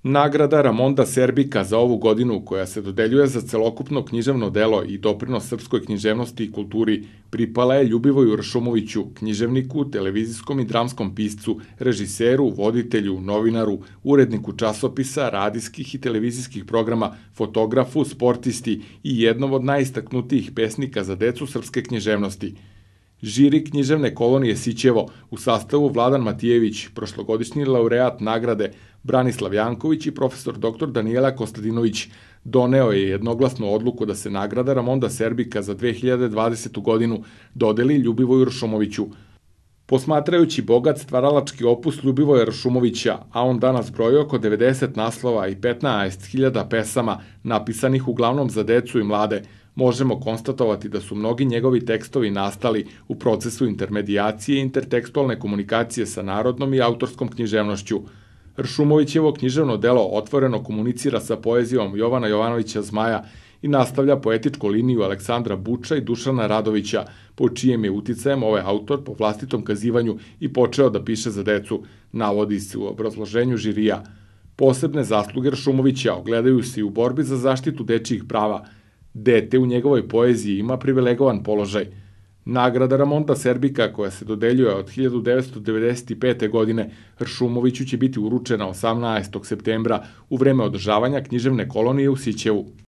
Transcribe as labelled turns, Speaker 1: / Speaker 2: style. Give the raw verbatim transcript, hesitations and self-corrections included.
Speaker 1: Nagrada Ramonda Serbika za ovu godinu, koja se dodeljuje za celokupno književno delo i doprinos srpskoj književnosti i kulturi, pripala je Ljubivoju Ršumoviću, književniku, televizijskom i dramskom piscu, režiseru, voditelju, novinaru, uredniku časopisa, radijskih i televizijskih programa, fotografu, sportisti i jednom od najistaknutijih pesnika za decu srpske književnosti. Žiri književne kolonije Sićevo u sastavu Vladan Matijević, prošlogodišnji laureat nagrade Branislav Janković i profesor doktor Danijela Kostadinović doneo je jednoglasnu odluku da se nagrada Ramonda Serbika za dve hiljade dvadesetu godinu dodeli Ljubivoju Ršumoviću. Posmatrajući bogat stvaralački opus Ljubivoja Ršumovića, a on danas broji oko devedeset naslova i petnaest hiljada pesama napisanih uglavnom za decu i mlade, možemo konstatovati da su mnogi njegovi tekstovi nastali u procesu intermedijacije i intertekstualne komunikacije sa narodnom i autorskom književnošću. Ršumovićevo književno delo otvoreno komunicira sa poezijom Jovana Jovanovića Zmaja i nastavlja poetičku liniju Aleksandra Buča i Dušana Radovića, po čijem je uticajem ovaj autor po vlastitom kazivanju i počeo da piše za decu, navodi se u obrazloženju žirija. Posebne zasluge Ršumovića ogledaju se i u borbi za zaštitu dečijih prava. Dete u njegovoj poeziji ima privilegovan položaj. Nagrada Ramonda Serbika, koja se dodeljuje od hiljadu devetsto devedeset pete. godine, Ršumoviću će biti uručena osamnaestog septembra u vreme održavanja književne kolonije u Sićevu.